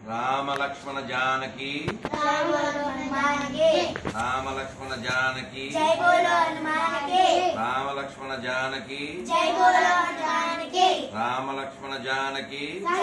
రామ లక్ష్మణ జానకి రామ లక్ష్మణ జానకి రామ లక్ష్మణ జానకి రామ లక్ష్మణ జానకి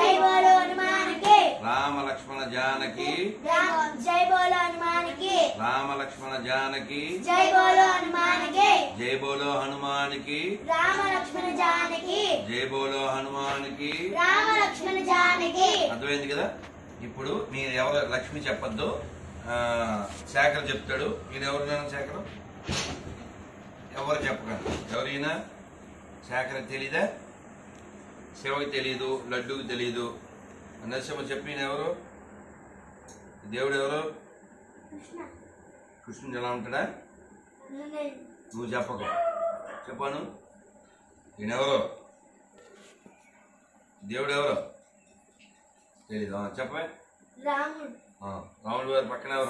రామ లక్ష్మణ జానకి జై బోలో హనుమానికి రామ లక్ష్మణ జానకి జై బోలో హనుమానికి జై బోలో హనుమానికి రామ లక్ష్మణ జానకి జై బోలో హనుమానికి రామ లక్ష్మణ జానకి. అర్థమైంది కదా? ఇప్పుడు మీరు ఎవరు లక్ష్మి చెప్పద్దు, శేఖర్ చెప్తాడు. ఈయన ఎవరు? శేఖర్ ఎవరు చెప్పకండి. ఎవరైనా శేఖర్ తెలీదా? శివకి తెలీదు, లడ్డూకి తెలీదు. నరసింహ చెప్పి ఈయన ఎవరు? దేవుడు ఎవరు? కృష్ణుడు ఎలా ఉంటాడా? నువ్వు చెప్పకు, చెప్పాను. ఈయనెవరు? దేవుడు ఎవరు తెలీదు, చెప్పే. రాముడు. రాముడు గారి పక్కన ఎవరు?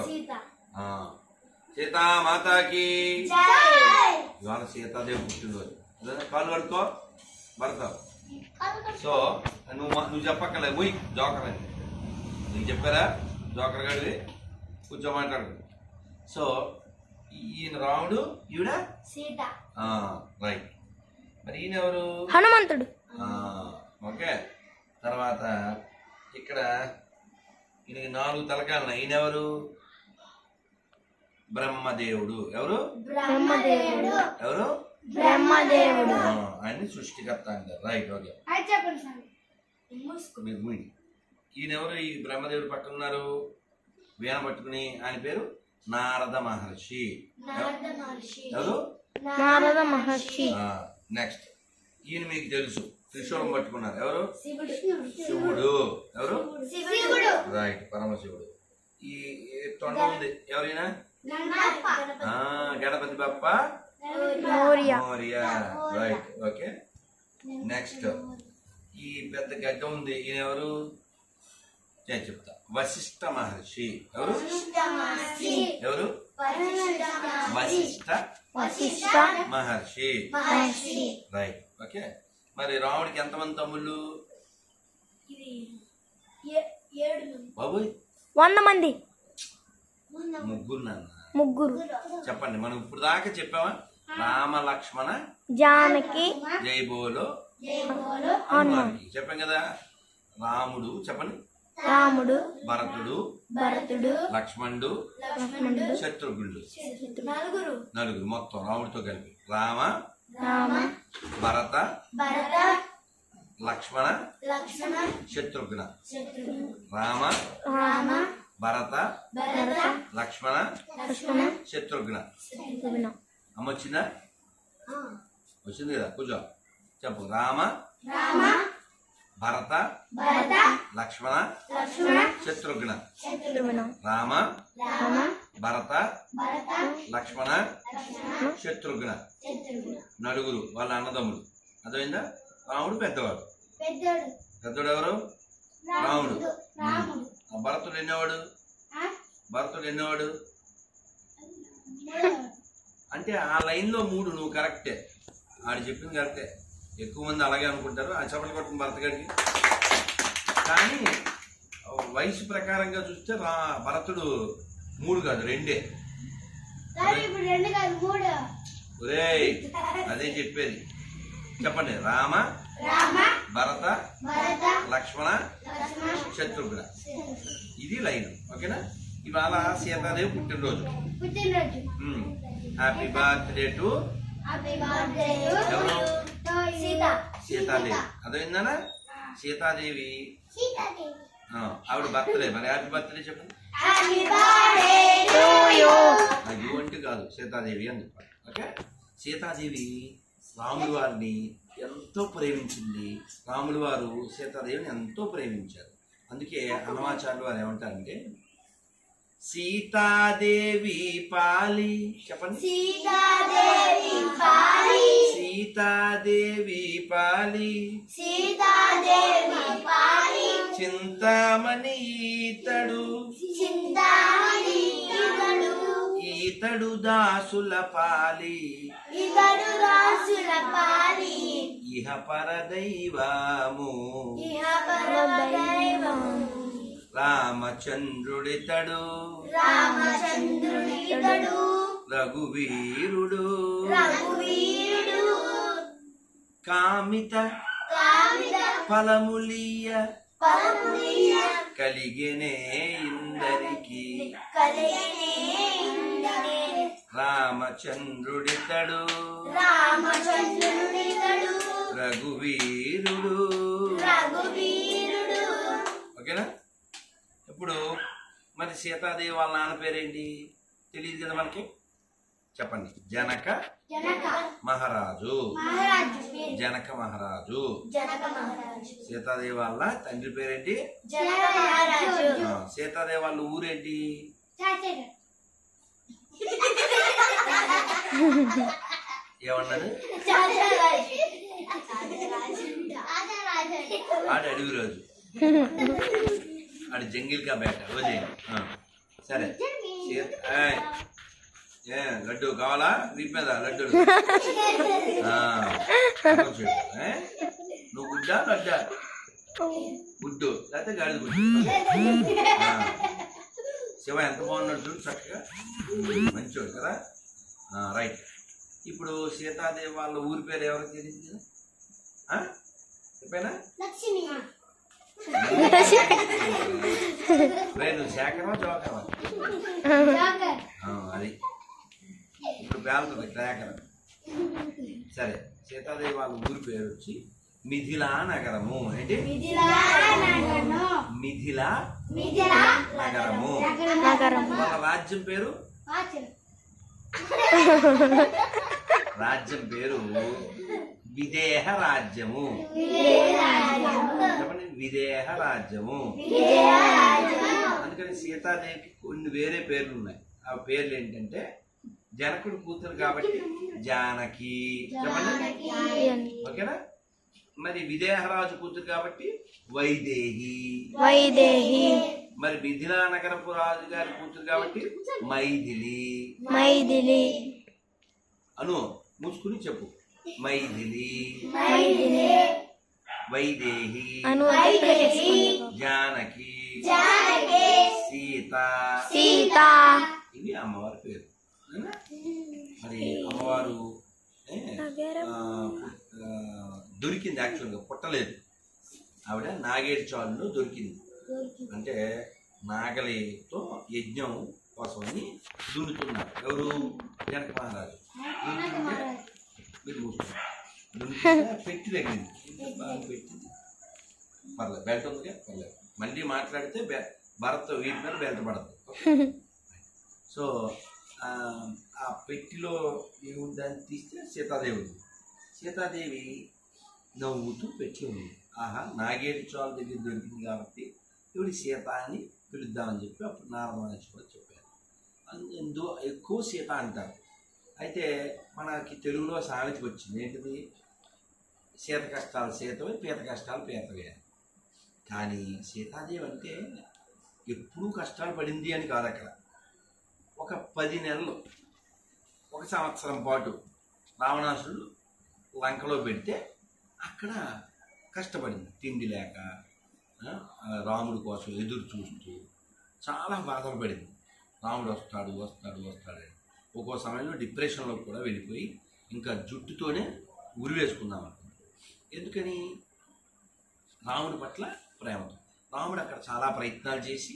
సీతామాతాకి ఇవాళ సీతాదేవి పుట్టినరోజు. కాలు కడుకో భర్త. సో నువ్వు చెప్పక్కలే, పోయి జోకర్ అని నీకు చెప్పారా? జోకర్ గడివి కూర్చో మాట్లాడు. సో ఈయన రాముడు, ఈవిడ సీత. రైట్. మరి ఈయన ఎవరు? హనుమంతుడు. ఓకే. తర్వాత ఇక్కడ ఈయనకి 4 తలకాయలు. ఈయనెవరు? బ్రహ్మదేవుడు. ఎవరు? బ్రహ్మదేవుడు. ఎవరు? బ్రహ్మదేవుడు. ఆయన్ని సృష్టికర్త అంటారు. రైట్. ఓకే. ఈయనెవరు? ఈ బ్రహ్మదేవుడు పక్కన ఉన్నారు వీణ పట్టుకుని. ఆయన పేరు నారద మహర్షి. ఎవరు? నారద మహర్షి. నెక్స్ట్ ఈయన మీకు తెలుసు, త్రిశూలం పట్టుకున్నారు. ఎవరు? శివుడు. ఎవరు? రైట్, పరమశివుడు. ఈ తొండ ఉంది. ఎవరైనా? Ganapati Bappa Morya. Right. Okay. Next ఈ పెద్ద గడ్డ ఉంది. ఈయన ఎవరు? నేను చెప్తా. వశిష్ఠ మహర్షి. ఎవరు? ఎవరు? వశిష్ఠ మహర్షి. రైట్. ఓకే. మరి రాముడికి ఎంతమంది తమ్ముళ్ళు? బాబోయ్ 100 మంది. ముగ్గురు నాన్న. ముగ్గురు. చెప్పండి. మనం ఇప్పుడు దాకా చెప్పామా? రామ లక్ష్మణ జానకి జై బోలో హనుమాన్. చెప్పాం కదా. రాముడు చెప్పండి. రాముడు, భరతుడు, లక్ష్మణుడు, శత్రుఘ్నుడు. నలుగురు మొత్తం రాముడితో కలిపి. రామ భరత లక్ష్మణ శత్రుఘ్న. రామ భరత లక్ష్మణ శత్రుఘ్న. అమ్మ వచ్చిందా? వచ్చింది కదా. కూర్చో చెప్పు. రామ భరత లక్ష్మణ శత్రుఘ్న. రామ భరత లక్ష్మణ శత్రుఘ్న. నలుగురు వాళ్ళ అన్నదమ్ములు. అర్థమైందా? రాముడు పెద్దవాడు. పెద్దోడు ఎవరు? రాముడు. భరతుడు ఎన్నోవాడు? అంటే ఆ లైన్ లో 3 నువ్వు కరెక్టే. ఆడు చెప్పింది కరెక్టే. ఎక్కువ మంది అలాగే అనుకుంటారు. ఆ చప్పట్లు కొట్టిన భరత గారికి. కానీ వయసు ప్రకారంగా చూస్తే భరతుడు 3 కాదు 2. ఒరేయ్ అదే చెప్పేది. చెప్పండి. రామ భరత లక్ష్మణ శత్రుఘ్న. ఇది లైన్. ఓకేనా? ఇవాళ సీతాదేవి పుట్టినరోజు. హ్యాపీ బర్త్డే టు ఎవరు? సీతాదేవి. అదేందనా? సీతాదేవి ఆవిడ బర్త్డే. మరి హ్యాపీ బర్త్డే చెప్పండి. యూ అంటే కాదు, సీతాదేవి అని చెప్పండి. ఓకే. సీతాదేవి రాములు వారిని ఎంతో ప్రేమించింది. రాములు వారు సీతాదేవిని ఎంతో ప్రేమించారు. అందుకే హనుమాచార్యులు వారు ఏమంటారంటే సీతాదేవి పాలి. చెప్పండి. సీతాదేవి పాలి చింతామణి ఈతడు దాసుల పాలి ఇహ పరదైవము. రామచంద్రుడితడు రామచంద్రుడితడు రఘువీరుడు రఘువీరుడు కామిత కామిత ఫలములియ పరములియ కలిగినే ఇందరికి కలిగనే ఇందనే రామచంద్రుడితడు రామచంద్రుడితడు రఘువీరుడు. రఘువీరుడు ఓకేనా? ఇప్పుడు మరి సీతాదేవి వాళ్ళ నాన్న పేరేంటి తెలియదు కదా మనకి, చెప్పండి. జనక జనక మహారాజు. మహారాజు జనక మహారాజు. జనక మహారాజు సీతాదేవి వాళ్ళ తండ్రి పేరేంటి? జనక మహారాజు సీతాదేవి వాళ్ళ ఊరేంటి? ఏమన్నాడు? ఆడు అడవి రాజు, ఆడు జంగిల్ కా బేట రోజే. సరే ఏ లడ్డు కావాలా? వీపు మీద లడ్డు. నువ్వు గుడ్డా లడ్డా? గుడ్డు లేకపోతే గాడిద గుడ్డు. శివ ఎంత బాగున్నాడు చూడు, చక్కగా మంచివాడు కదా. రైట్. ఇప్పుడు సీతాదేవి వాళ్ళ ఊరి పేరు ఎవరికి తెలియదు కదా? చెప్పానా? లక్ష్మి నువ్వు శేఖరమా జోకరమా? అది ఇప్పుడు పేలుతుంది శేఖరం. సరే, సీతాదేవి వాళ్ళ ఊరి పేరు వచ్చి మిథిలా నగరము. ఏంటి? మిథిలా నగరము. వాళ్ళ రాజ్యం పేరు విదేహ రాజ్యము. చెప్పండి, విదేహ రాజ్యము. అందుకని సీతాదేవికి కొన్ని వేరే పేర్లు ఉన్నాయి. ఆ పేర్లు ఏంటంటే జనకుడు కూతురు కాబట్టి జానకి. చెప్పండి, ఓకేనా? మరి విదేహరాజు కూతురు కాబట్టి వైదేహి. మరి మిథిలా నగరపు రాజు గారి కూతురు కాబట్టి మైథిలి. అను మూసుకుని చెప్పు. మైథిలి, వైదేహి, జానకి, సీత. ఇవి అమ్మవారి పేరు. మరి అమ్మవారు దొరికింది, యాక్చువల్గా పుట్టలేదు. ఆవిడ నాగేడు చాలులో దొరికింది. అంటే నాగలితో యజ్ఞం కోసమని దున్నుతున్నారు. ఎవరు? జనక మహారాజు. మీరు పెట్టి తగిలింది, బాగా పెట్టింది. పర్లేదు, బెల్ట్ ఉందిగా, పర్లేదు. మళ్ళీ మాట్లాడితే భరత్ వీటి మీద బెల్ట్ పడదు. సో ఆ పెట్టిలో ఏముందని తీస్తే సీతాదేవి ఉంది. సీతాదేవి నవ్వుతూ పెట్టి ఉంది. ఆహా, నాగేడు చాలు దగ్గర దొరికింది కాబట్టి ఇవి సీత అని పిలుద్దామని చెప్పి అప్పుడు నారద మహర్షి కూడా చెప్పారు. అందులో ఎక్కువ సీత అంటారు. అయితే మనకి తెలుగులో సామెత వచ్చింది. ఏంటిది? సీత కష్టాలు సీతవే, పీత కష్టాలు పీతవే. కానీ సీతాదేవి అంటే ఎప్పుడూ కష్టాలు పడింది అని కాదు. అక్కడ ఒక 10 నెలలు, 1 సంవత్సరం పాటు రావణాసుడు లంకలో పెడితే అక్కడ కష్టపడింది. తిండి లేక రాముడి కోసం ఎదురు చూస్తూ చాలా బాధలు పడింది. రాముడు వస్తాడు అని. ఒక్కో సమయంలో డిప్రెషన్లో కూడా వెళ్ళిపోయి ఇంకా జుట్టుతోనే ఉరి వేసుకుందాం అనుకుంది. ఎందుకని? రాముడి పట్ల ప్రేమతో. రాముడు అక్కడ చాలా ప్రయత్నాలు చేసి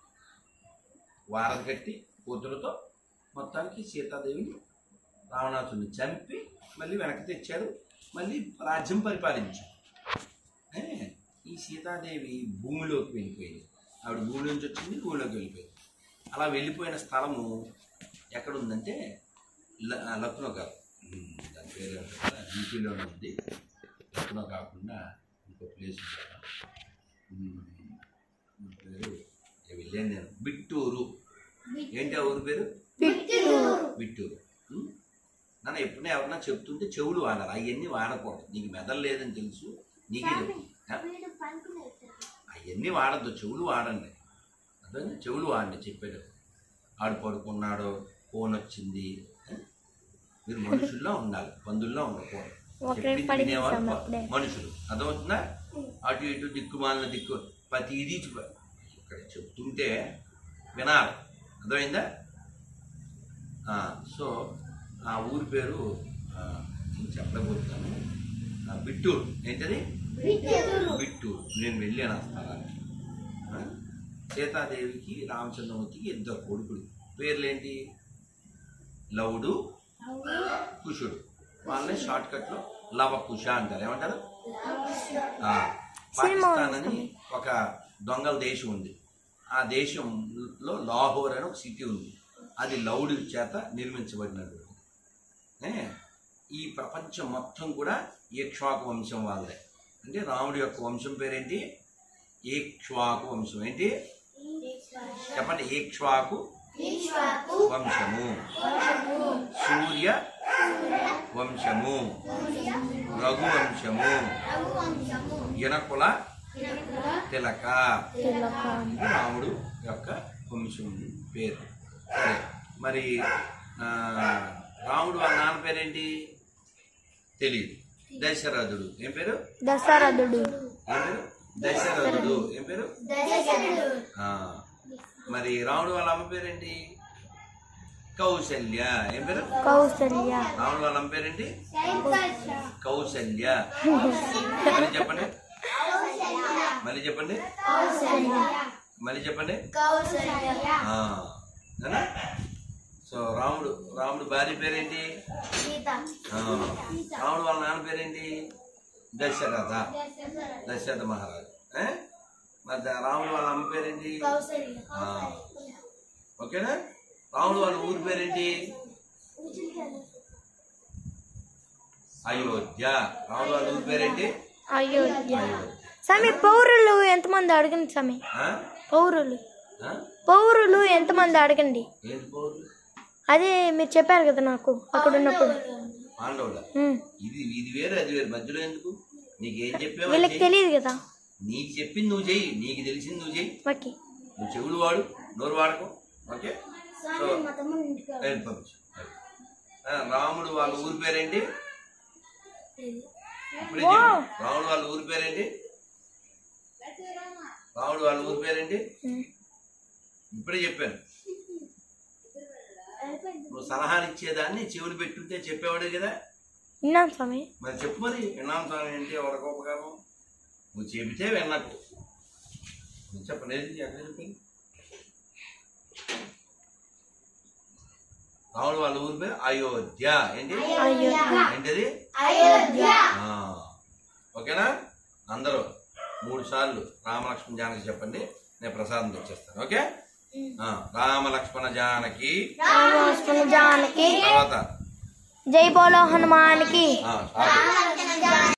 వారం కట్టి కూతురుతో మొత్తానికి సీతాదేవిని రావణాసుని చంపి మళ్ళీ వెనక్కి తెచ్చారు. మళ్ళీ రాజ్యం పరిపాలించారు. ఈ సీతాదేవి భూమిలోకి వెళ్ళిపోయింది. ఆవిడ భూమి నుంచి వచ్చింది, భూమిలోకి వెళ్ళిపోయింది. అలా వెళ్ళిపోయిన స్థలము ఎక్కడుందంటే లక్నో కాదు, దాని పేరు యూపీలోనే ఉంది. లక్నో కాకుండా ఇంకో ప్లేస్ పేరు వెళ్ళాను నేను, బిట్టూరు. ఏంటి ఆ ఊరు పేరు? బిట్టూరు. నన్ను ఎప్పుడైనా ఎవరన్నా చెప్తుంటే చెవులు వాడాలి, అవన్నీ వాడకూడదు. నీకు మెదలు లేదని తెలుసు, నీకే అవన్నీ వాడద్దు, చెవులు వాడండి. అదే చెవులు వాడండి చెప్పేటప్పుడు. ఆడు పడుకున్నాడు, ఫోన్ వచ్చింది. మీరు మనుషుల్లో ఉండాలి, పందుల్లో ఉండకూడదు. మనుషులు అర్థమవుతుందా? అటు ఇటు దిక్కుమాలిన దిక్కు ప్రతి ఇది ఇక్కడ చెప్తుంటే వినాలి, అర్థమైందా? సో ఆ ఊరి పేరు నేను చెప్పలేకపోతున్నాను. బిట్టూరు. ఏంటది? బిట్టూరు. నేను వెళ్ళాను ఆ స్థలానికి. సీతాదేవికి రామచంద్రమూర్తికి ఇద్దరు కొడుకులు. పేర్లేంటి? లవుడు, కుషుడు. వాళ్ళని షార్ట్ కట్ లో లవకుశ అంటారు. ఏమంటారు? పాకిస్తాన్ అని ఒక దొంగల దేశం ఉంది. ఆ దేశంలో లాహోర్ అని ఒక సిటీ ఉంది. అది లవుడి చేత నిర్మించబడినటువంటి. ఈ ప్రపంచం మొత్తం కూడా ఇక్ష్వాకు వంశం వాళ్ళే. అంటే రాముడి యొక్క వంశం పేరేంటి? ఇక్ష్వాకు వంశం. ఏంటి చెప్పండి? ఇక్ష్వాకు వంశము, సూర్య వంశము, రఘువంశము, యనకుల తిలక. రాముడు యొక్క వంశం పేరు. సరే, మరి రాముడు వాళ్ళ నాన్న పేరేంటి? తెలియదు. దశరథుడు. ఏం పేరు? దశరథుడు. ఏం పేరు? దశరథుడు. ఏం పేరు? మరి రాముడు వాళ్ళ అమ్మ పేరేంటి? కౌసల్య. ఏం పేరు? కౌసల్య. రాముడు వాళ్ళ అమ్మ పేరేంటి? కౌసల్య. మళ్ళీ చెప్పండి, మళ్ళీ చెప్పండి, మళ్ళీ చెప్పండి. సో రాముడు భార్య పేరేంటి? రాముడు వాళ్ళ నాన్న పేరేంటి? దశరథ మహారాజు. మరి రాముడు వాళ్ళ అమ్మ పేరేంటి? ఓకేనా? రాముడు వాళ్ళ ఊరి పేరేంటి? అయోధ్య. రాముడు వాళ్ళ ఊరి పేరేంటి? అయోధ్య. స్వామి, పౌరులు ఎంతమంది అడగండి స్వామి. పౌరులు ఎంతమంది అడగండి. అదే మీరు చెప్పారు కదా నాకు అక్కడ ఉన్నప్పుడు. పాండవుల ఇది వేరు, అది వేరు. మధ్యలో ఎందుకు? నీకేం చెప్పావు? వీళ్ళకి తెలియదు కదా. నీకు చెప్పింది నువ్వు చెయ్యి, నీకు తెలిసింది నువ్వు చెయ్యి. ఓకే. నువ్వు చెవులు వాడు, నోరు వాడుకో. ఓకే. రాముడు వాళ్ళ ఊరి పేరేంటి? ఇప్పుడే చెప్పు. రాముడు వాళ్ళ ఊరి పేరేంటి? రాముడు వాళ్ళ ఊరి పేరేంటి? ఇప్పుడే చెప్పాను. నువ్వు సలహాలు ఇచ్చేదాన్ని చెవులు పెట్టుంటే చెప్పేవాడే కదా. విన్నాను స్వామి. మరి చెప్పు. మరి విన్నాను స్వామి ఏంటి? ఎవరికోపకారం నువ్వు చెబితే విన్నట్టు. నువ్వు చెప్పలేదు. ఎక్కడ చెప్పింది? రాముడు వాళ్ళ ఊరి పేరు అయోధ్య. ఏంటి? ఏంటది? ఓకేనా? అందరూ 3 సార్లు రామలక్ష్మణ జానకి చెప్పండి. నేను ప్రసాదం తెచ్చేస్తాను. ఓకే. రామలక్ష్మణ జానకి. జానకి. తర్వాత జై బోలో హనుమాన్కి.